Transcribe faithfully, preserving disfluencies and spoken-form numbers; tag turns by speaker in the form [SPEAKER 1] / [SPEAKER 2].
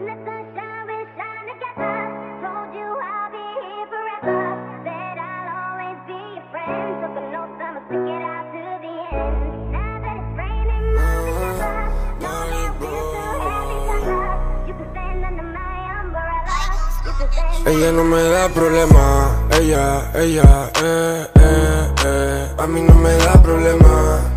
[SPEAKER 1] Ella no me da problema, ella, ella, eh, eh, eh. A mí no me da problema.